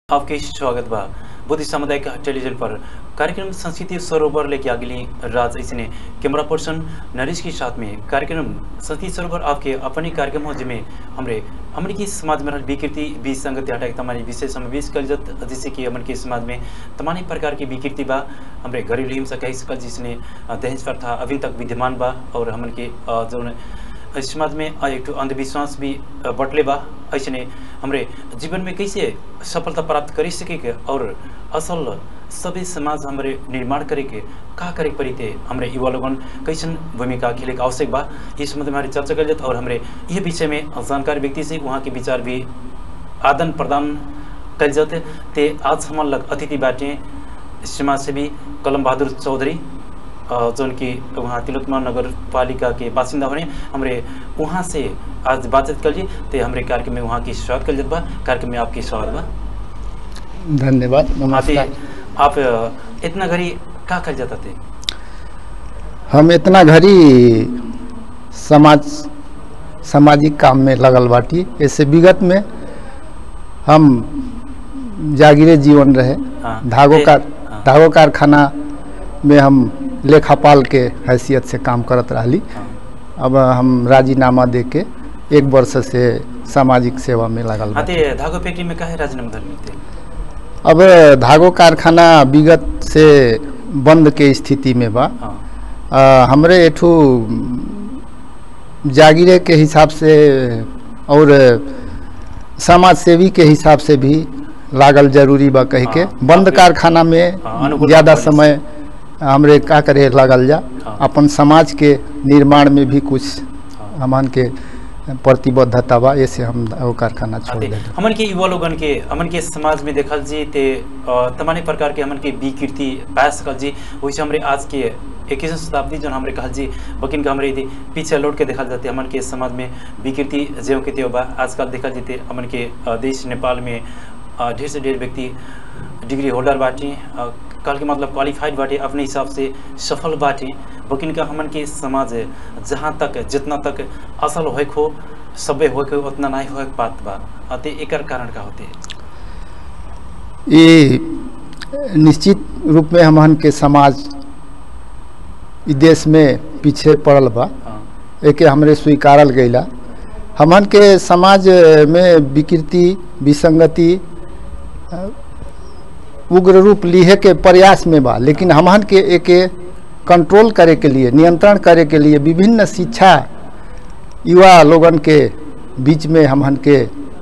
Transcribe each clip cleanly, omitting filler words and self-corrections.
आपके स्वागत बा बुद्धि सामुदायिक टेलीविजन पर कार्यक्रम संस्कृति सरोवर लेके अगली राज इसने कैमरा पर्सन नरेश के साथ में कार्यक्रम संस्कृति सरोवर आपके अपने कार्यक्रम हो जिसमें हमरे की समाज में विकृति विसंगति हटा तमारी विषय समावेश कर जत जैसे कि हमन के समाज में तमाम प्रकार की विकृति बा हमरे घरेलू हिंसा कही सकल जिसने दहेज प्रथा अभी तक विद्यमान बा और हमन के जो समाज में एक अंधविश्वास भी बटले बा ऐसे हमरे जीवन में कैसे सफलता प्राप्त कर सके और असल सभी समाज हमारे निर्माण करे के का करे पड़ी थे हमारे युवा लोगन कैसन भूमिका खेले का आवश्यक बा इस संबंध में हमारी चर्चा कर जाते और हमारे ये विषय में जानकारी व्यक्ति से वहाँ के विचार भी आदान प्रदान कर जाते ते आज हमारे लग अतिथि बाटे समाज सेवी कलम बहादुर चौधरी जोन की वहाँ तिलोत्तमा नगर पालिका के बासिंदा होने हमारे वहाँ से आज बातचीत कर ली तो हमारे कार्यक्रम में वहाँ की स्वागत कर जाता बा कार्यक्रम में आपकी स्वागत बा। धन्यवाद। नमस्कार। आप इतना घड़ी क्या कर जाता थे? हम इतना घड़ी सामाजिक काम में लगल बाटी। ऐसे विगत में हम जागीरे जीवन रहे धागो कारखाना में हम लेखापाल के हैसियत से काम करत रही। अब हम राजीनामा दे के 1 वर्ष से सामाजिक सेवा में लगल बाटी। धागो फैक्ट्री में काहे राजीनामा दिले? अब धागो कारखाना विगत से बंद के स्थिति में बा। हमरे एठू जागीरे के हिसाब से और समाज सेवी के हिसाब से भी लागल जरूरी बा कह के बंद कारखाना में ज़्यादा समय हमरे का करे लागल जा अपन समाज के निर्माण में भी कुछ हमन के प्रतिबद्धता बा। ऐसे हम वो कारखाना छोड़ दे। हमन के युवा लोगन के हमन के समाज में देखल जी ते तमाम प्रकार के हमन के विकृति पाए सकल जी वैसे हमरे आज के 21वीं शताब्दी जो हमरे कहल जी बकिन का हमरे पीछे लौट के देखल जाते हमन के समाज में विकृति ज्यों के त्यों बा। आजकल देखल जीते हमन के देश नेपाल में ढेर से ढेर व्यक्ति डिग्री होल्डर बाटे कल के मतलब क्वालिफाइड बाटे अपने हिसाब से सफल बाटे बकिन का हमन के समाज जहाँ तक जितना तक असल हो सबे हो उतना नहीं हो बात बा ते एकर कारण का होते? ये निश्चित रूप में हमन के समाज देश में पीछे पड़ल बा। एक हमरे स्वीकारल गईला हमन के समाज में विकृति विसंगति उग्र रूप लिहे के प्रयास में बा। लेकिन हमन के एक कंट्रोल करे के लिए नियंत्रण करे के लिए विभिन्न शिक्षा युवा लोगन के बीच में हमन के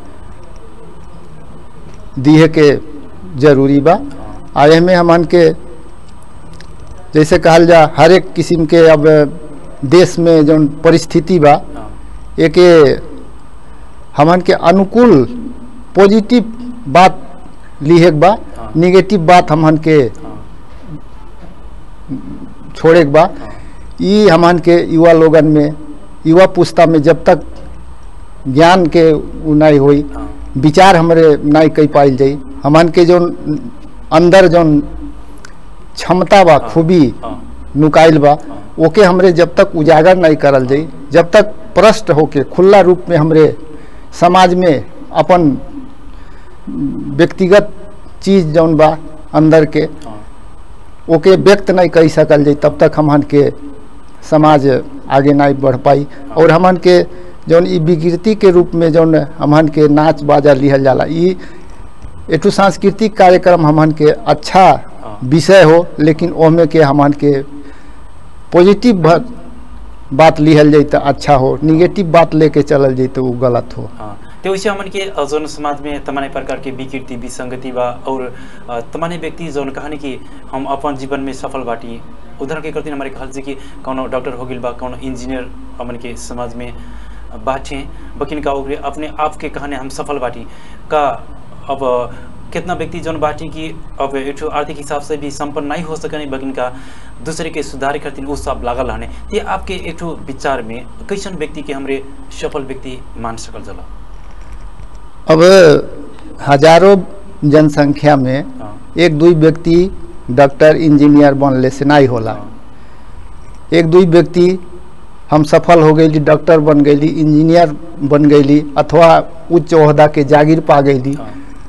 दिए के जरूरी बा। आए में हमन के जैसे कहल जा हर एक किस्म के अब देश में जो परिस्थिति बा एक हमन के अनुकूल पॉजिटिव बात लिहे के बा निगेटिव बात हमन के छोड़े के बा। ये हमन के युवा लोगन में युवा पुस्ता में जब तक ज्ञान के नहीं होई विचार हमरे नहीं कई पाइल जाई हमन के जो अंदर जो क्षमता बा खूबी नुकाइल बा ओके हमरे जब तक उजागर नहीं करल जाई जब तक प्रष्ट होके खुला रूप में हमरे समाज में अपन व्यक्तिगत चीज जौन बा अंदर के ओके व्यक्त नहीं कर सकल जाए तब तक हमन के समाज आगे नहीं बढ़ पाई। और हमन के जौन ई विकृति के रूप में जौन हमन के नाच बाजा लिहल जाला ई एठू सांस्कृतिक कार्यक्रम हमन के अच्छा विषय हो लेकिन ओमे के हमन के पॉजिटिव बात लिहल जाए तो अच्छा हो निगेटिव बात लेके चलल जाए तो वो गलत हो। तो वैसे हमन के जौन समाज में तमाम प्रकार की विकृति विसंगति बा और तमाम व्यक्ति जौन कहानी कि हम अपन जीवन में सफल बाटी उदाहरण के करते हमारे कहल कि कौनो डॉक्टर हो गई बा कौनो इंजीनियर हमन के समाज में बाटे बकिन का अपने आप के कहानी हम सफल बाटी का अब कितना व्यक्ति जौन बाटी कि अब एक आर्थिक हिसाब से भी संपन्न नहीं हो सके बकिन का दूसरे के सुधार करती वो सब लागल रहने ये आपके एक विचार में कैसन व्यक्ति के हमरे सफल व्यक्ति मान सकल जला? अब हजारों जनसंख्या में 1-2 व्यक्ति डॉक्टर इंजीनियर बनले से नहीं होला। 1-2 व्यक्ति हम सफल हो गई डॉक्टर बन गई इंजीनियर बन गई अथवा उच्च ओहदा के जागीर पा गई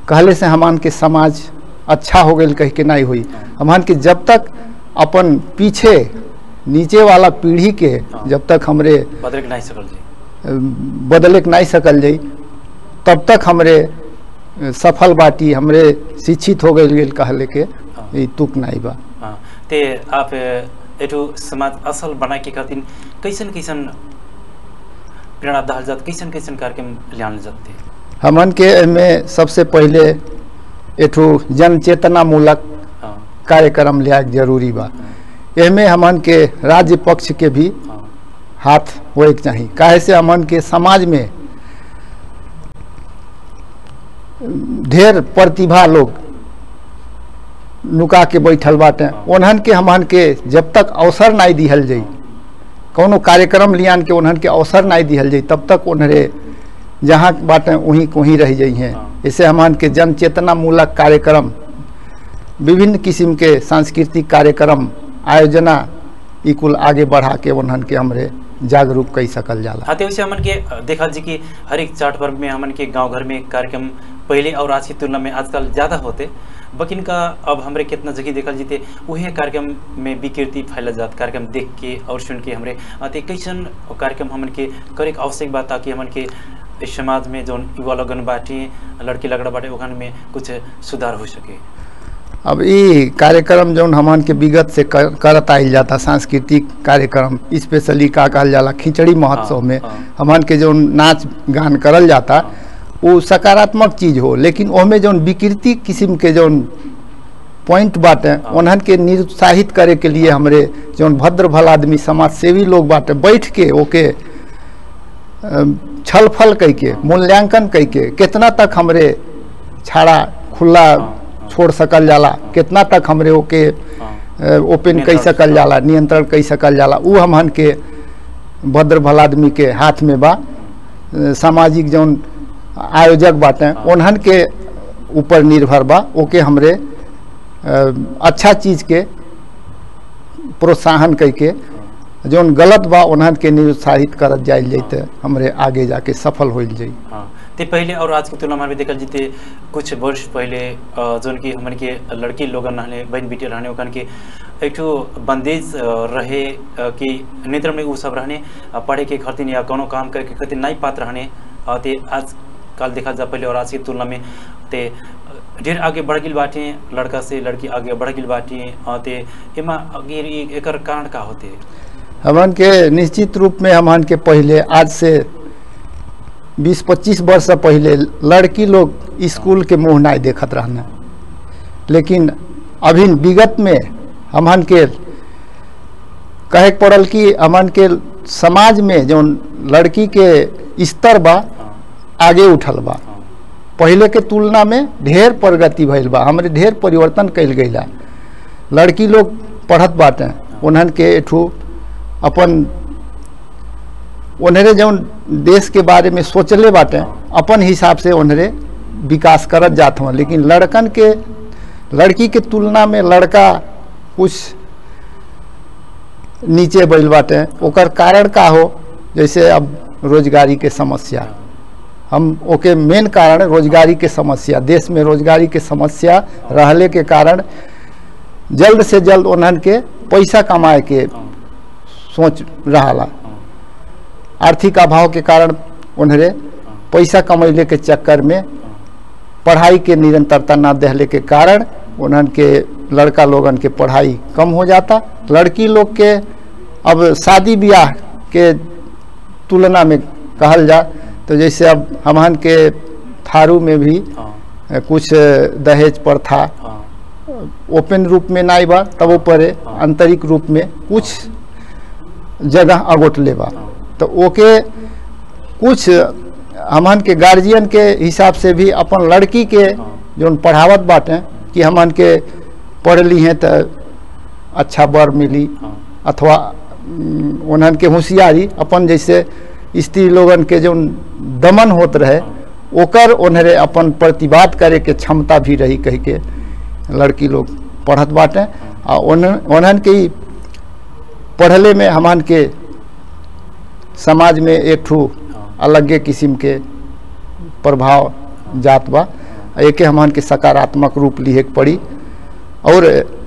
कहले से हमान के समाज अच्छा हो गई कह के नहीं हुई। हमान के जब तक अपन पीछे नीचे वाला पीढ़ी के जब तक हमरे बदले के नहीं सकल जाई तब तक हमरे सफल बाटी हमरे शिक्षित हो गई कहले के तुक नहीं बा। ते आप एठू समाज असल बनाए के खातिर कैसन कैसन प्रेरणा दहल जात कैसन कैसन कार्यक्रम लियाल जाते हमन के में सबसे पहले एठू जन चेतना मूलक कार्यक्रम लिया जरूरी बा। एमे हमन के राज्य पक्ष के भी हाथ होए के चाहिए काहे से हमन के समाज में ढेर प्रतिभा लोग नुका के बैठल बाटे उन्हन के हमन के जब तक अवसर नहीं दिहल जाई कोनो कार्यक्रम लियान के उन्हन के अवसर नहीं दिहल जाई तब तक उन्हरे जहाँ बाटे वहीं को ही रह जाई हैं। इसे हमन के जन चेतना मूलक कार्यक्रम विभिन्न किस्म के सांस्कृतिक कार्यक्रम आयोजना इकुल आगे बढ़ा के उन्हन के हमरे जागरूक कई सकल जाला। हाँ तो हमन के देखा जी कि हर एक चाट पर्व में हमन के गांव घर में कार्यक्रम पहले और आज की तुलना में आजकल ज़्यादा होते बकिन का अब हमरे कितना जगह देखल जीते वही कार्यक्रम में विकृति फैल जात कार्यक्रम देख के और सुन के हमरे आते कैसन कार्यक्रम हमन के करे आवश्यक बात ताकि हमन के इस समाज में जो युवा लगन बाटे लड़की लगड़ा बाटे ओखन में कुछ सुधार हो सके। अब ये कार्यक्रम जो हमन के विगत से करत आइल जाता सांस्कृतिक कार्यक्रम स्पेशली का कहल जाला खिचड़ी महोत्सव में हमन के जो नाच गान करल जाता वो सकारात्मक चीज हो लेकिन ओमे जो विकृति किस्म के जो पॉइंट बाटे उन्हन के निरुत्साहित करे के लिए हमरे जो भद्र भल आदमी समाज सेवी लोग बाटे बैठ के ओके छल फल कह के मूल्यांकन कह के कितना तक हमरे छाड़ा खुला छोड़ सकल जाला कितना तक हमरे ओके ओपन कह सकल जाला नियंत्रण कह सकल जाला वो हमन के भद्र भल आदमी के हाथ में बा। सामाजिक जो आयोजक बाटे उन्हन के ऊपर निर्भर बा ओके हमरे अच्छा चीज के प्रोत्साहन कह के जो गलत बा उन्हन के निरुत्साहित करत जाइल जाते हमरे आगे जाके सफल हो जाई। हाँ ते पहले और आज की तुलना में देखल जीते कुछ वर्ष पहले जोन की हमन के लड़की लोगन रहने बहन बेटी रहने ओकन के एक ठो बंदेज रहे कि नेत्र में वो सब रहने पढ़े के खातिर या कोनो काम करे के खातिर नहीं पात्र रहने ते आज कल देखा जा पहले और आज की तुलना में ते ढेर आगे बढ़ गई बाटे लड़का से लड़की आगे बढ़ गई बाटे ते एमा आगे एकर कारण का होते हमन के निश्चित रूप में हमन के पहले आज से 20-25 वर्ष पहले लड़की लोग स्कूल के मुँह नहीं देखत रहना लेकिन अभी विगत में हमन के कहे पड़ल कि हमन के समाज में जो लड़की के स्तर बा आगे उठल बा पहले के तुलना में ढेर प्रगति भइल बा हमरे ढेर परिवर्तन कइल गइला। लड़की लोग पढ़त बाटे उन्हन के एठू अपन उन्हरे जो देश के बारे में सोचले बाटे अपन हिसाब से उन्हरे विकास करत जात हुआ लेकिन लड़कन के लड़की के तुलना में लड़का कुछ नीचे बैल बाटे ओकर कारण का हो जैसे अब रोजगारी के समस्या हम ओके मेन कारण रोजगारी के समस्या देश में रोजगारी के समस्या रहले के कारण जल्द से जल्द उन्हन के पैसा कमाए के सोच रहा आर्थिक अभाव के कारण उन्हें पैसा कमैले के चक्कर में पढ़ाई के निरंतरता न देहले के कारण उन्हन के लड़का लोगन के पढ़ाई कम हो जाता। लड़की लोग के अब शादी ब्याह के तुलना में कहल जा तो जैसे अब हमन के थारू में भी कुछ दहेज प्रथा ओपन रूप में नहीं बा तब ऊपर आंतरिक रूप में कुछ जगह अगोटले बा तो ओके कुछ हमन के गार्जियन के हिसाब से भी अपन लड़की के जो पढ़ावत बाटे कि हमन के पढ़ ली हैं तो अच्छा बर मिली अथवा उन्हन के होशियारी अपन जैसे स्त्री लोगन के जो दमन होत रहे ओकर उन्हें अपन प्रतिवाद करे के क्षमता भी रही कह के लड़की लोग पढ़त बाटे उन्हन के पढ़ले में हमन के समाज में एक ठू अलगे किस्म के प्रभाव जात बा। एक हमन के सकारात्मक रूप लिए के पड़ी। और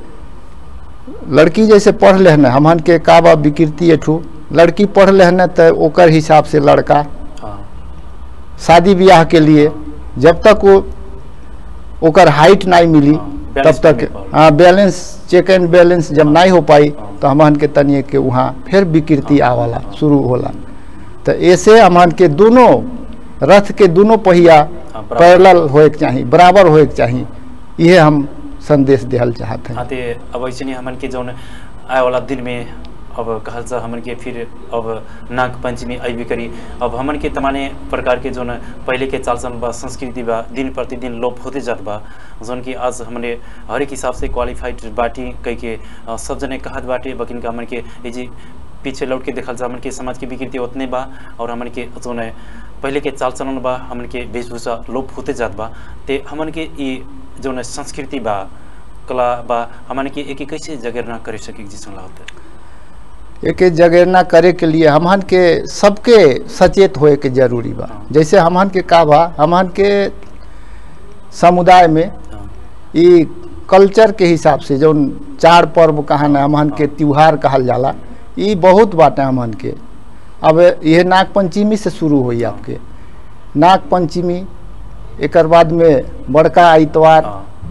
लड़की जैसे पढ़ लेना हमन के काबा विकृति एठू लड़की पढ़ लेना तो ओकर हिसाब से लड़का शादी ब्याह के लिए जब तक वो ओकर हाइट नहीं मिली तब तक बैलेंस चेक एंड बैलेंस जब नहीं हो पाई तो हमन के तनिए के वहाँ फिर विकृति आवाला शुरू होला। तो ऐसे हमन के दोनों रथ के दोनों पहिया पैरेलल होए के चाहिए, बराबर होए के चाहिए, ये हम संदेश देहल चाहते हैं। अब ऐसे नहीं हमन के जो आए वाला दिन में अब कहल जा हमन के फिर अब नाग पंचमी अबी करी। अब हमन के तमाने प्रकार के जो पहले के चाल चलन बा संस्कृति बा दिन प्रतिदिन लोप होते जात बा, जोन की आज हमने हर एक हिसाब से क्वालिफाइड बाटी कह के सब जने कहत बाटे, बकिन का हमन के जी पीछे लौट के देखल जा हमन के समाज की विकृति उतने बा और हमन के जो पहले के चाल चलन बा हमन के वेशभूषा लोप होते जात बा। ते हमन के ये जो संस्कृति बा कला बा हमन के एक कैसे जगेरना कर सके जिसमें होता एक जगेरना करे के लिए हमन के सबके सचेत होए के जरूरी बा। जैसे हमन के का बा हमन के समुदाय में ये कल्चर के हिसाब से जो चार पर्व कहन हमन के त्योहार कहल जाला ये बहुत बाटे हमन के। अब ये नाग पंचमी से शुरू हुई आपके नाग पंचमी, एक बाद में बड़का इतवार,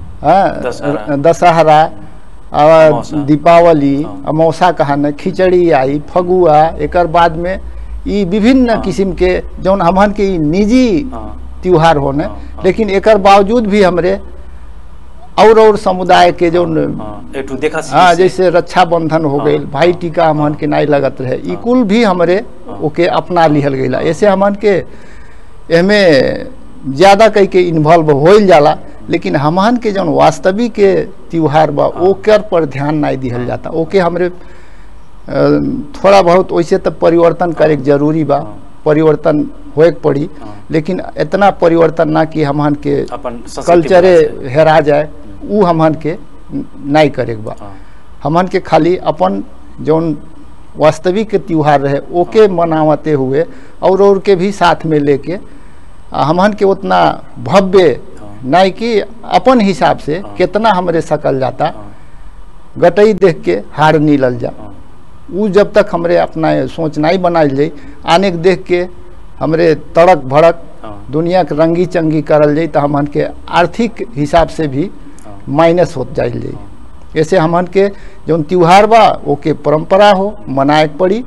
दशहरा और दीपावली, अमावसा कहन खिचड़ी आई, फगुआ, एक बाद में ये विभिन्न किस्म के जो हमन के निजी त्योहार होने, लेकिन एक बावजूद भी हमरे और समुदाय के जो हाँ जैसे रक्षाबंधन हो गई, भाई टीका हमन के नहीं लगत रहे, ई कुल भी हमरे ओके अपना लिहल गईला। ऐसे हमन के एमे ज़्यादा कई के इन्वॉल्व होइल जाला, लेकिन हमन के जो वास्तविक के त्योहार बा ओकर पर ध्यान नहीं दिहल जाता। ओके हमरे थोड़ा बहुत वैसे तो परिवर्तन करे जरूरी बा, परिवर्तन होए पड़ी, लेकिन इतना परिवर्तन ना कि हमन के कल्चरे हेरा जाए, वो हमन के नहीं करे बा। हमन के खाली अपन जौन वास्तविक त्योहार रहे ओके मनावते हुए और के भी साथ में लेके हमन के उतना भव्य नहीं कि अपन हिसाब से कितना हमरे सकल जाता गटई देख के हार नीलल जा। वो जब तक हमरे अपना सोच नहीं बनाई जाए आने के देख के हमरे तड़क भड़क दुनिया के रंगी चंगी करल जाए तो हमन के आर्थिक हिसाब से भी माइनस होत जाए जाए। ऐसे हमन के जो त्योहार बा ओके परंपरा हो मनाए के पड़ी,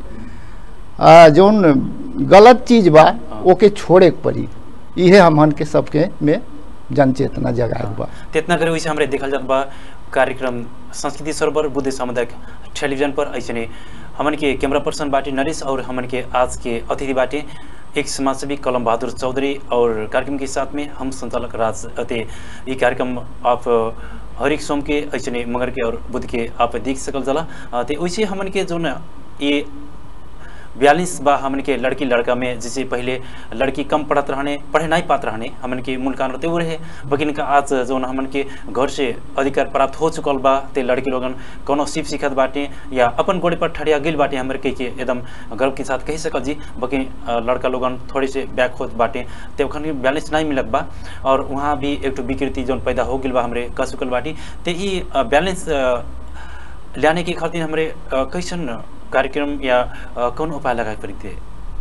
जोन गलत चीज बा ओके छोड़े के पड़ी, ये हमन के सबके में जनचेतना जगाए बा। इतना करे वैसे हमरे देखल जात बा कार्यक्रम संस्कृति सरोवर बुद्ध सामुदायिक टेलीविजन पर ऐसे हमन के कैमरा पर्सन बाटे नरेश और हमन के आज के अतिथि बाटे एक समाजसेवी कलम बहादुर चौधरी और कार्यक्रम के साथ में हम संचालक राज अते। ये कार्यक्रम आप हर एक सोम के ऐसे मगर के और बुध के आप देख सकल जाला। तो वैसे हमन के जो न ये 42 बा हमन के लड़की लड़का में जैसे पहले लड़की कम पढ़त रहने पढ़े नहीं पात रहने हमन के मूल कारण रहते वो रहे, बकिन का आज जो हमन के घर से अधिकार प्राप्त हो चुकल बा ते लड़की लोगन कोनो सिप सीखत बाटे या अपन गोड़े पर ठड़िया गिल बाटे हमर के एकदम गर्व के साथ कह सकल जी, बकिन लड़का लोगन थोड़े से बैक होत बाटे ते ओखन बैलेंस नहीं मिलत बा और वहाँ भी एक विकृति जो पैदा हो गिल बा हमरे कह चुकल बाटी। ते ई बैलेंस लाने के खातिर हमरे कैसन कार्यक्रम या कौन उपाय लगाए पड़ी थे?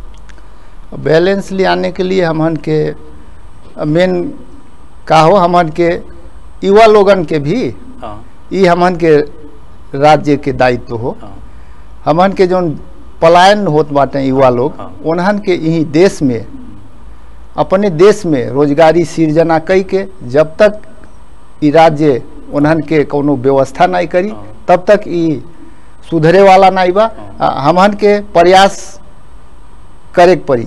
बैलेंस ले आने के लिए हमन के मेन का हो हमन के युवा लोगन के भी ये हमन के राज्य के दायित्व हो। हमन के जो पलायन होत बाटे युवा लोग उन्हन के यही देश में अपने देश में रोजगारी सृजना कई के जब तक ये राज्य उन्हन के कोनो व्यवस्था नहीं करी तब तक ये सुधरे वाला नहीं बा। हमन के प्रयास करे पड़ी,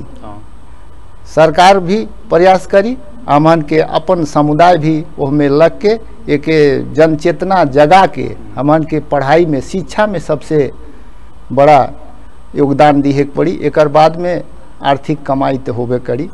सरकार भी प्रयास करी, हमन के अपन समुदाय भी उसमें लग के एक जन चेतना जगा के हमन के पढ़ाई में शिक्षा में सबसे बड़ा योगदान दिए पड़ी। एक बाद में आर्थिक कमाई तो होबे करी,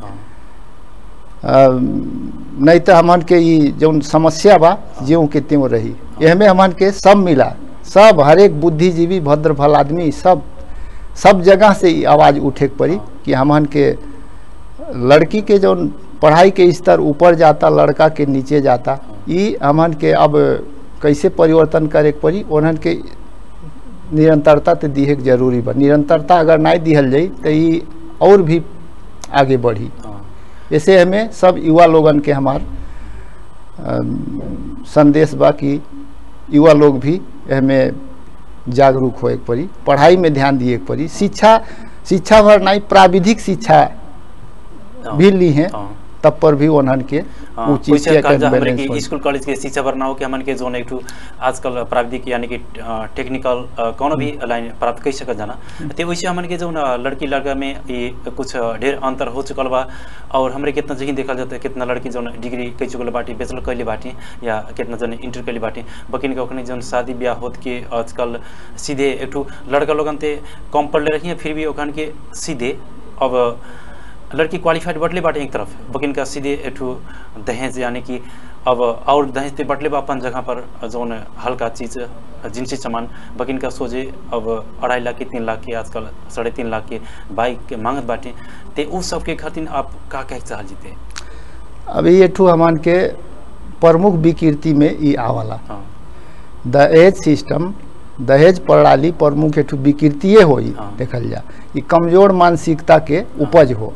नहीं तो हमन के ये जो समस्या बा ज्यों के त्यों रही। यह हमन के सब मिला, सब हर एक बुद्धिजीवी भद्र भल आदमी सब जगह से आवाज़ उठे पड़ी कि हमन के लड़की के जो पढ़ाई के स्तर ऊपर जाता, लड़का के नीचे जाता। ये हमन के अब कैसे परिवर्तन करे पड़ी, उन्हन के निरंतरता तो दिहे के जरूरी बा। निरंतरता अगर नहीं दिहल जाई तो ये और भी आगे बढ़ी। ऐसे हमें सब युवा लोगन के हमार संदेश बा कि युवा लोग भी हमें जागरूक होए के पड़ी, पढ़ाई में ध्यान दिए के पड़ी। शिक्षा भर नहीं, प्राविधिक शिक्षा भी ली हैं, तब पर भी उन्हन के स्कूल कॉलेज के शिक्षा भर ना हो कि हमन के जोन एक आजकल प्राविधिक यानी कि टेक्निकल कौन भी लाइन प्राप्त कर सकत जाना। तो वैसे हमन के जो लड़की लड़का में ये कुछ ढेर अंतर हो चुकल बा। और हमारे कितना जगह देखा जाता है, कितना लड़की जो डिग्री कई चुकल बाटी, बैचलर कैले बाटी, या कितना जन इंटर कैले बाटी, बकिन के जो शादी ब्याह होत के आजकल सीधे एक लड़का लोगन ते कम पढ़ले रही, फिर भी ओखन के सीधे अब लड़की क्वालिफाइड बटले बाटे एक तरफ, बकिन का सीधे एक दहेज यानी कि अब और दहेज ते बटले बा अपन जगह पर जो हल्का चीज़ जिनसी सामान, बकिन का सोचे अब 2.5 लाख के 3 लाख के आजकल 3.5 लाख के बाइक के मांगत बाटे। ते उस सब के खातिर आप का कह चाह जीते? अभी ये हमान के प्रमुख विकृति में ये आवाला दहेज सिस्टम, दहेज प्रणाली प्रमुख एक विकृतिये हो देखल जा। ये कमजोर मानसिकता के उपज हो।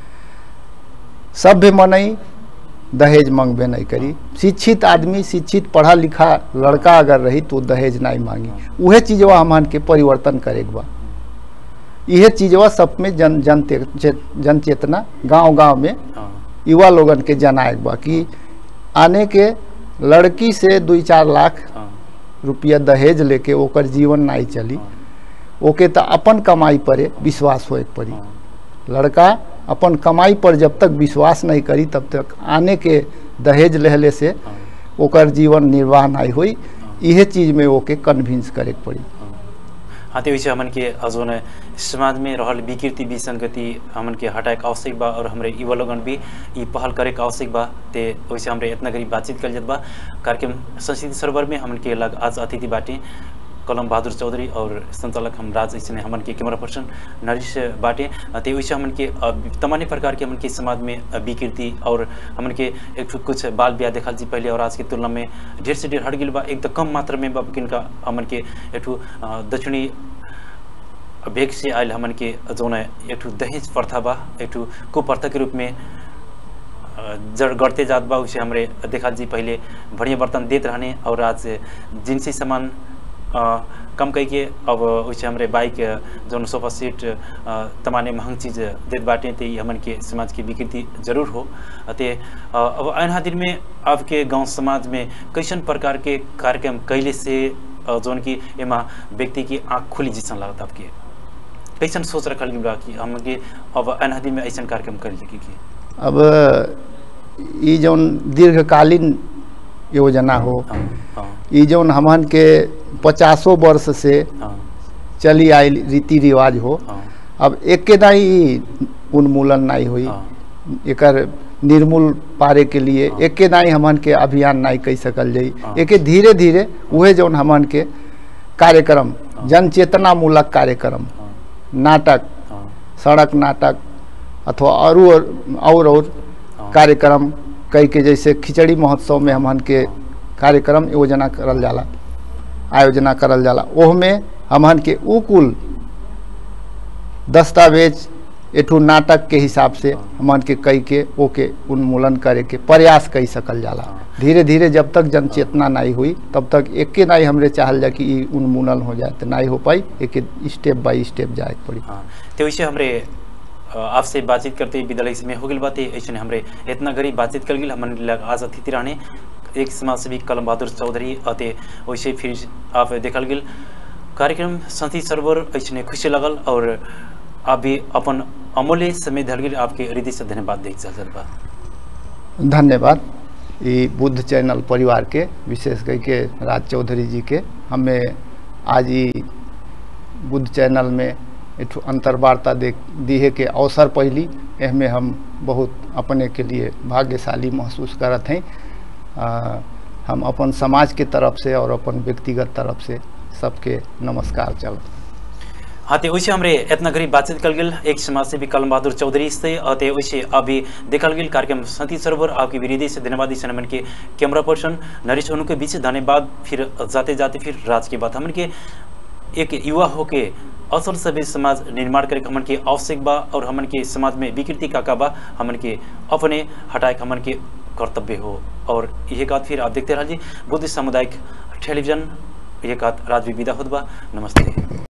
सभ्य मनई दहेज मांगबे नहीं करी। शिक्षित आदमी, शिक्षित पढ़ा लिखा लड़का अगर रही तो दहेज नहीं मांगी। वह चीज़वा हमन के परिवर्तन करे बा। यह चीज़वा सब में जन चेतना गांव में युवा लोगन के जनाए बा कि आने के लड़की से 2-4 लाख रुपया दहेज लेके ओकर जीवन नहीं चली। ओके तो अपन कमाई पर विश्वास होए पड़ी। लड़का अपन कमाई पर जब तक विश्वास नहीं करी तब तक आने के दहेज लेहले से ओकर जीवन निर्वाह नहीं हुई। यह चीज़ में ओके कन्विंस करे पड़ी। हाँ, तो वैसे हमन के जोन समाज में रहल विकृति विसंगति हमन के हटाए के आवश्यक बा और हमारे युवा लोगन भी ये पहल करे के आवश्यक बा। ते वैसे हमारे इतना गरीब बातचीत कर जात बा। कार्यक्रम संस्कृति सरोवर में हमन के लग आज अतिथि बाटे कलम बहादुर चौधरी और संचालक हम राज ऐसे हमन के कैमरा पर्सन नरेश बाटे। ते वैसे हमन के तमाम प्रकार के हमन के समाज में विकृति और हमन के एक कुछ बाल ब्याह देखा जी पहले और आज की तुलना में ढेर से ढेर हट गई बा। एकदम कम मात्रा में बा, किनका हमन के एक दक्षिणी भेग से आयल हमन के जो एक दहेज प्रथा बा, एक कुप्रथा के रूप में जड़ गढ़ते जात बा। उसे हमारे देखा जी पहले बढ़िया बर्तन देते रहने और आज जिनसी सामान कम कई के अब वैसे हमारे बाइक जो सोफा सेट तमाने महंग चीज़ देत बाटे। तो हमन के समाज की विकृति जरूर हो। ते अब आना दिन में आपके गांव समाज में कैसन प्रकार के कार्यक्रम कैले से जोन की एमा व्यक्ति की आँख खुली जिसन लागत आपके कैसन सोच रखल बा कि हम के अब आना दिन में ऐसा कार्यक्रम कर ली कि अब ये जौन दीर्घकालीन योजना हो, ये जौन हमन के 50 वर्ष से चली आई रीति रिवाज हो, अब एक के दाई उन्मूलन नहीं हुई। एकर निर्मूल पारे के लिए एक के दाई हमन के अभियान नहीं कह सकल जाई। एक धीरे धीरे वह जौन हमन के कार्यक्रम जन चेतना मूलक कार्यक्रम, नाटक, सड़क नाटक अथवा और कार्यक्रम कई के जैसे खिचड़ी महोत्सव में हमन के कार्यक्रम आयोजना करल जाला। ओह में हमन के कुल दस्तावेज एठू नाटक के हिसाब से हमन के कई के ओके उन्मूलन करे के प्रयास कई सकल जाला। धीरे धीरे जब तक जन चेतना नहीं हुई तब तक एक के नहीं हमरे चाहल जा कि उन्मूलन हो जाए, तो नहीं हो पाई। एक स्टेप बाय स्टेप जाए पड़ी। तो वैसे हमरे आपसे बातचीत करते विद्यालय में हो गई बात ऐसे हमरे इतना गरीब बातचीत कर गई। हमन आज अतिथि रहने एक समाज सेवी कलम बहादुर चौधरी अते वैसे फिर आप देखल गई कार्यक्रम संस्कृति सरोवर ऐसे खुशी लगल और आप भी अपन अमूल्य समय धल गई। आपके हृदय से धन्यवाद देख बा। धन्यवाद ये बुद्ध चैनल परिवार के, विशेष करके राज चौधरी जी के। हमें आज ये बुद्ध चैनल में एक अंतर्वार्ता दिए के अवसर पहली एहमें हम बहुत अपने के लिए भाग्यशाली महसूस करत हैं। हम अपन समाज के तरफ से और अपन व्यक्तिगत तरफ से सबके नमस्कार चल। हाँ ते वैसे हमरे इतना गरीब बातचीत कल गेल एक समाज सेवी कलम बहादुर चौधरी से ते वैसे अभी देखल गेल कार्यक्रम संति सरोवर आपके विरोधी से धन्यवाद इस मन के कैमरा पर्सन नरेश उनके बीच धन्यवाद। फिर जाते जाते फिर राज के बाद हमन के एक युवा होके असल सभी समाज निर्माण करे हमन के आवश्यक बा और हमन के समाज में विकृति का बा हमन के अपने हटाए हमन के कर्तव्य हो। और यह बात फिर आप देखते रहिए बुद्ध सामुदायिक टेलीविजन। यह बात राज विदा होत बा। नमस्ते।